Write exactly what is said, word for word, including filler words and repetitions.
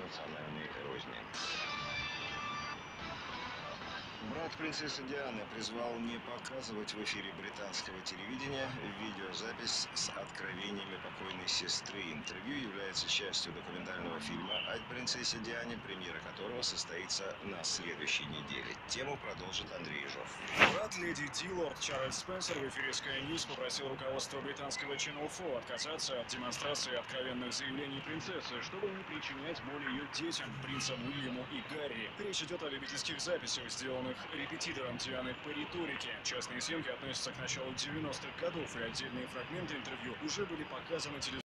национальной розни. Брат принцессы Дианы призвал не показывать в эфире британского телевидения видеозапись с откровениями покойной сестры. Интервью является частью документального фильма о принцессе Диане, премьера которого состоится на следующей неделе. Тему продолжит Андрей Ежов. Брат леди Ди, лорд Чарльз Спенсер, в эфире Sky News попросил руководство британского Channel четыре отказаться от демонстрации откровенных заявлений принцессы, чтобы не причинять боль ее детям, принцам Уильяму и Гарри. Речь идет о любительских записях, сделанных репетитором Дианы по риторике. Частные съемки относятся к началу девяностых годов, и отдельные фрагменты интервью уже были показаны телевизионным